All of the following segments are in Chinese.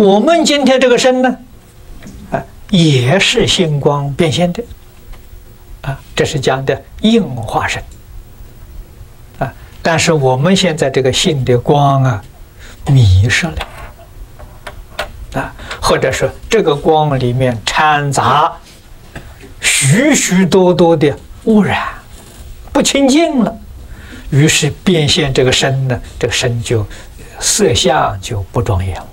我们今天这个身呢，也是星光变现的，这是讲的应化身，但是我们现在这个性的光迷失了，或者说这个光里面掺杂许许多多的污染，不清净了，于是变现这个身呢，这个身就色相就不庄严了。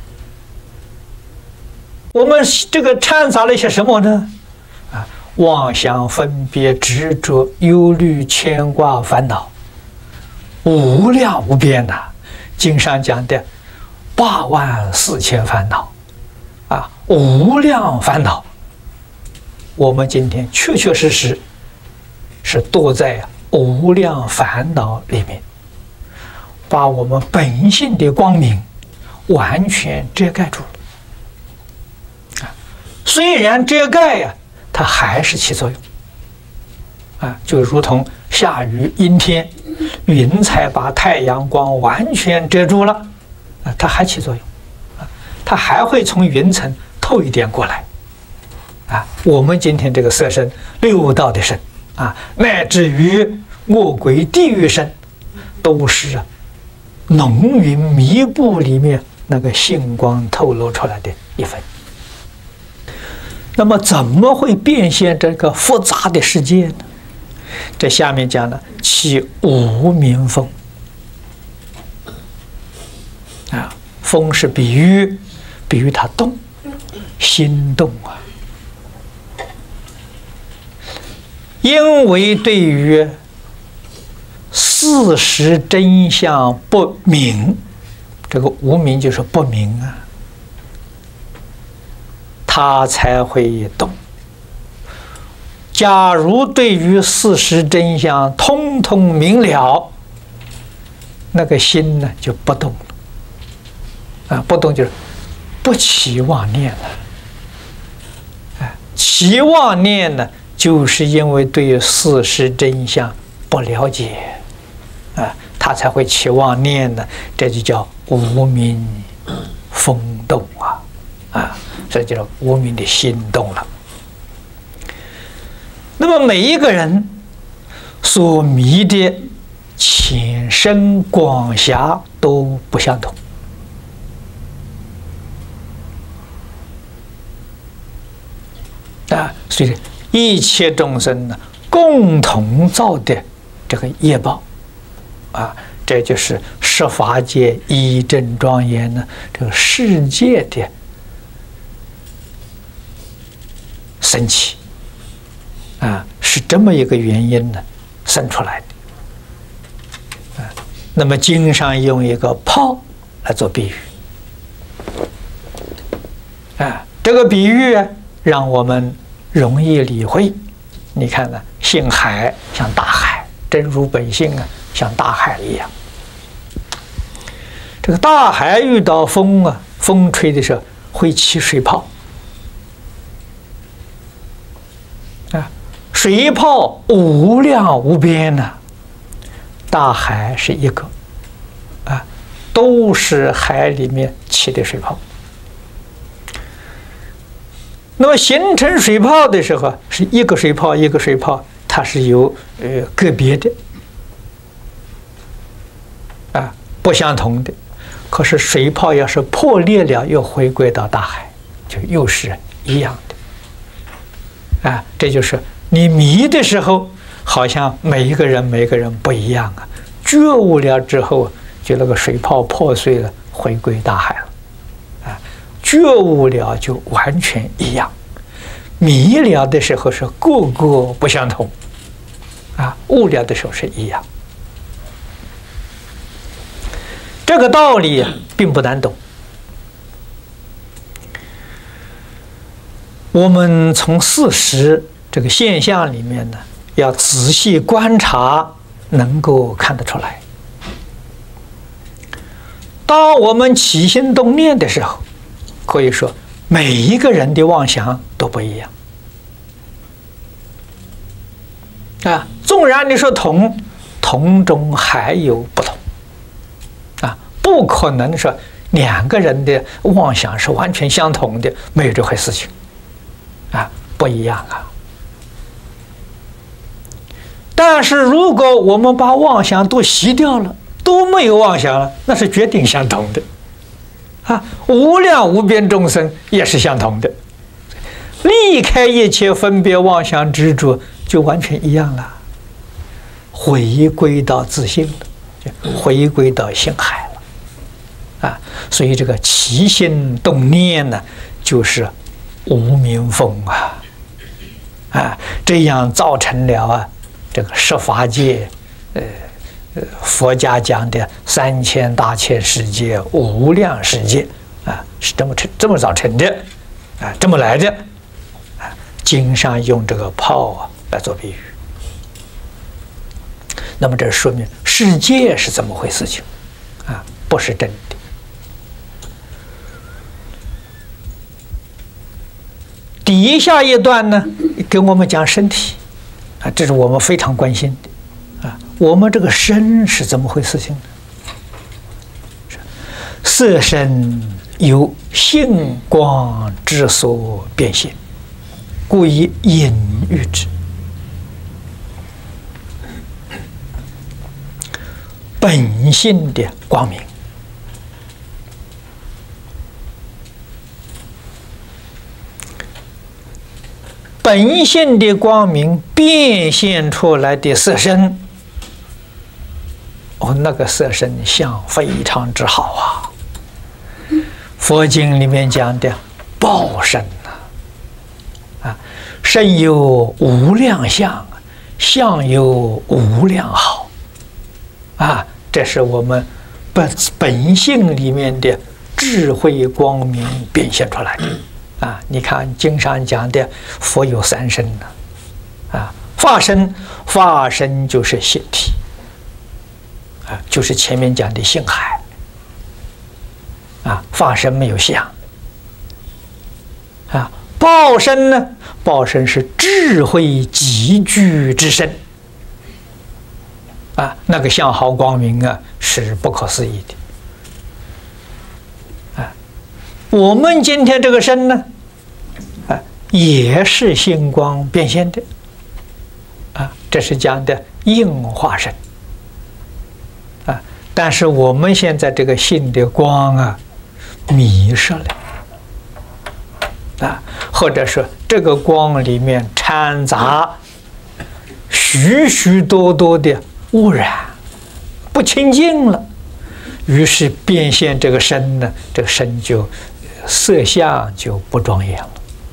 我们这个掺杂了一些什么呢？妄想、分别、执着、忧虑、牵挂、烦恼，无量无边呐！经上讲的84000烦恼，无量烦恼。我们今天确确实实是堕在无量烦恼里面，把我们本性的光明完全遮盖住了。虽然遮盖它还是起作用，就如同下雨阴天，云彩把太阳光完全遮住了，它还起作用，它还会从云层透一点过来，我们今天这个色身、六道的身，乃至于恶鬼地狱身，都是浓云密布里面那个星光透露出来的一份。那么怎么会变现这个复杂的世界呢？这下面讲了，其无明风，风是比喻它动，心动因为对于事实真相不明，这个无明就是不明他才会动。假如对于事实真相通通明了，那个心呢就不动了，不动就是不起妄念了，起妄念呢，就是因为对事实真相不了解，他才会起妄念呢，这就叫无明风动这就叫无明的心动了。那么每一个人所迷的浅深广狭都不相同，所以一切众生呢，共同造的这个业报这就是十法界一真庄严呢，这个世界的神奇是这么一个原因呢生出来的。那么经上用一个泡来做比喻，这个比喻让我们容易理会。你看呢，性海像大海，真如本性像大海一样。这个大海遇到风风吹的时候会起水泡。水泡无量无边大海是一个都是海里面起的水泡。那么形成水泡的时候，是一个水泡一个水泡，它是有个别的不相同的。可是水泡要是破裂了，又回归到大海，就又是一样的这就是你迷的时候，好像每一个人不一样觉悟了之后，就那个水泡破碎了，回归大海了觉悟了就完全一样。迷了的时候是个个不相同悟了的时候是一样。这个道理并不难懂。我们从事实这个现象里面呢，要仔细观察，能够看得出来。当我们起心动念的时候，可以说每一个人的妄想都不一样纵然你说同中还有不同不可能说两个人的妄想是完全相同的，没有这回事情，啊，不一样啊。但是如果我们把妄想都洗掉了，都没有妄想了，那是决定相同的，啊，无量无边众生也是相同的，离开一切分别妄想执着，就完全一样了，回归到自性了，就回归到性海了，啊，所以这个起心动念呢，就是无明风啊，啊，这样造成了啊。这个十法界，佛家讲的3000大千世界、无量世界啊，是这么造成的，啊，这么来的，啊，经上用这个泡啊来做比喻。那么这说明世界是怎么回事情，啊，不是真的。底下一段呢，跟我们讲身体。啊，这是我们非常关心的啊！我们这个身是怎么回事情呢？色身由性光之所变现，故以隐喻之。本性的光明，本性的光明变现出来的色身，哦，那个色身相非常之好啊！佛经里面讲的报身啊，身有无量相，相有无量好啊，这是我们本性里面的智慧光明变现出来的。啊，你看经上讲的佛有3身呢，啊，法身，法身就是性体，啊，就是前面讲的性海，啊，法身没有相，啊，报身呢，报身是智慧集聚之身，啊，那个相好光明啊，是不可思议的，啊，我们今天这个身呢？也是星光变现的，啊，这是讲的应化身，啊，但是我们现在这个性的光啊，迷失了，啊，或者说这个光里面掺杂许许多多的污染，不清净了，于是变现这个身呢，这个身就色相就不庄严了。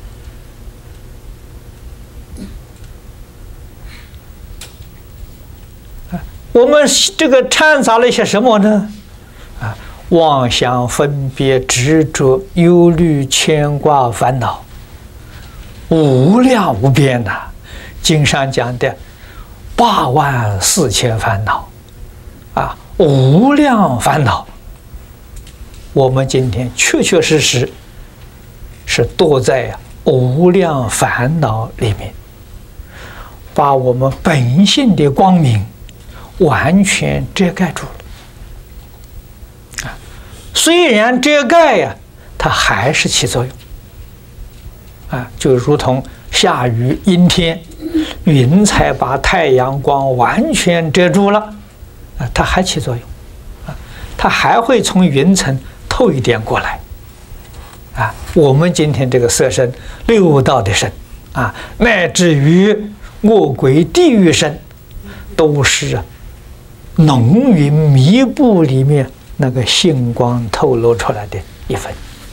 我们这个掺杂了一些什么呢？啊，妄想、分别、执着、忧虑、牵挂、烦恼，无量无边呐！经上讲的84000烦恼，啊，无量烦恼。我们今天确确实实是堕在无量烦恼里面，把我们本性的光明完全遮盖住了，啊，虽然遮盖呀，它还是起作用，啊，就如同下雨阴天，云彩把太阳光完全遮住了，啊，它还起作用，啊，它还会从云层透一点过来，啊，我们今天这个色身、六道的身，啊，乃至于恶鬼地狱身，都是浓云密布里面那个星光透露出来的一份，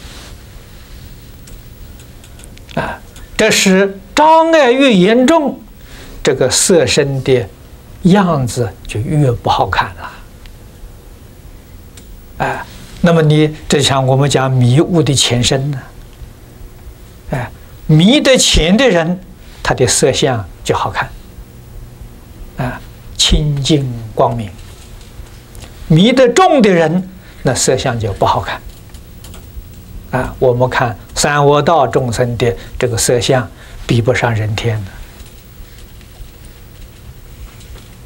啊，这是障碍越严重，这个色身的样子就越不好看了，啊，那么你这像我们讲迷雾的前身呢，哎，迷得浅的人，他的色相就好看，啊，清净光明；迷得重的人，那色相就不好看。啊，我们看三恶道众生的这个色相，比不上人天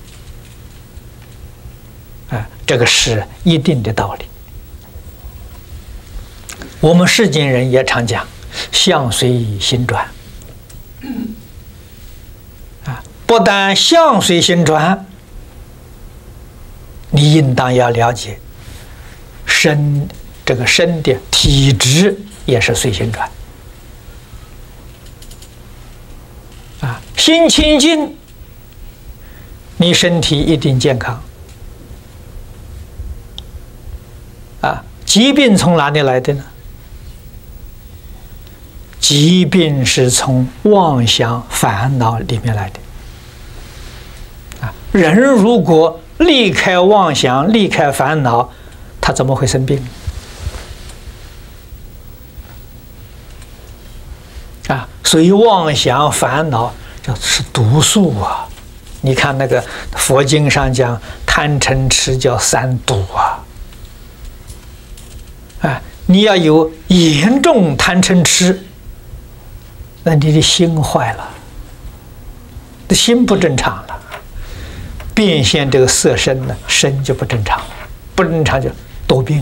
的。啊，这个是一定的道理。 我们世间人也常讲相随心转啊，不但相随心转，你应当要了解这个身的体质也是随心转啊。心清净，你身体一定健康啊。疾病从哪里来的呢？疾病是从妄想烦恼里面来的啊。人如果离开妄想，离开烦恼，他怎么会生病啊？所以妄想烦恼就是毒素啊。你看那个佛经上讲贪嗔痴叫三毒啊。啊，你要有严重贪嗔痴，那你的心坏了，这心不正常了，变现这个色身呢，身就不正常，不正常就多病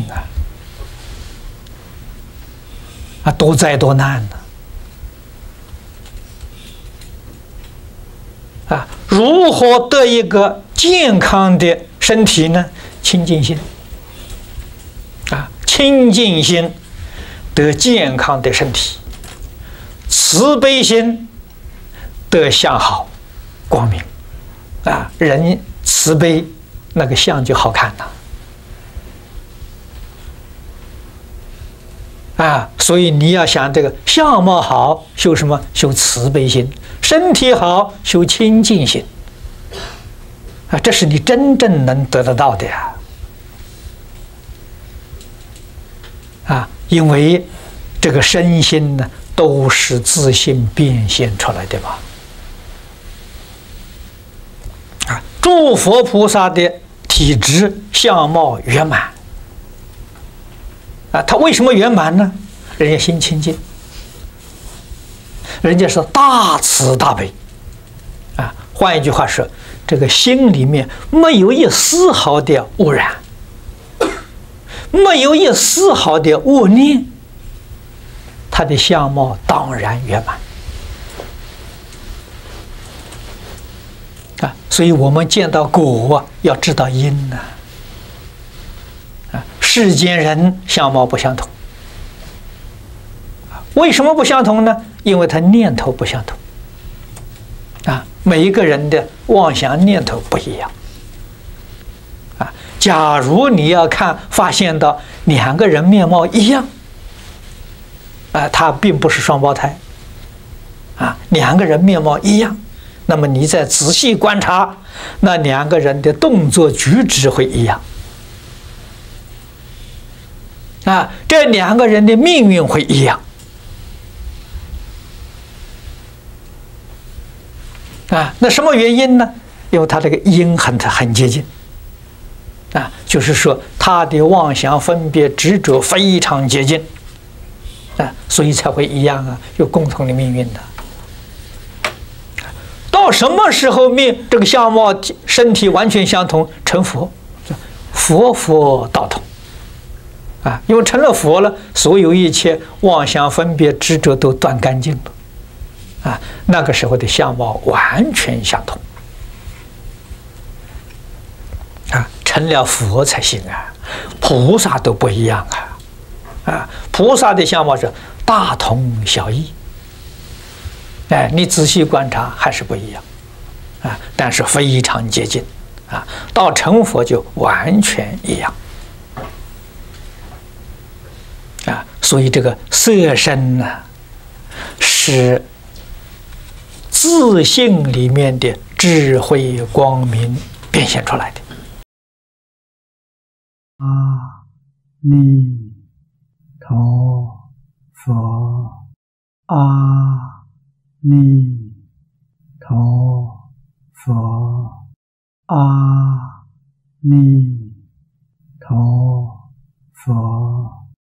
啊，多灾多难呢啊！如何得一个健康的身体呢？清净心啊，清净心得健康的身体，慈悲心得相好光明啊，人慈悲那个相就好看了啊。所以你要想这个相貌好，修什么？修慈悲心。身体好，修清净心啊，这是你真正能得得到的呀啊！因为这个身心呢，都是自性变现出来的嘛啊！诸佛菩萨的体质相貌圆满啊，他为什么圆满呢？人家心清净。人家是大慈大悲啊，换一句话说，这个心里面没有一丝毫的污染，没有一丝毫的恶念，他的相貌当然圆满啊。所以我们见到果要知道因呢啊，世间人相貌不相同，为什么不相同呢？因为他念头不相同啊，每一个人的妄想念头不一样啊。假如你要发现到两个人面貌一样啊，他并不是双胞胎啊，两个人面貌一样，那么你再仔细观察，那两个人的动作举止会一样啊，这两个人的命运会一样啊。那什么原因呢？因为他这个因很接近啊，就是说他的妄想分别执着非常接近啊，所以才会一样啊，有共同的命运的。到什么时候这个相貌身体完全相同，成佛，佛道同啊，因为成了佛了，所有一切妄想分别执着都断干净了啊，那个时候的相貌完全相同啊，成了佛才行啊，菩萨都不一样啊，菩萨的相貌是大同小异，哎，你仔细观察还是不一样啊，但是非常接近啊，到成佛就完全一样啊，所以这个色身呢，是自性里面的智慧光明变现出来的。 阿弥陀佛，阿弥陀佛，阿弥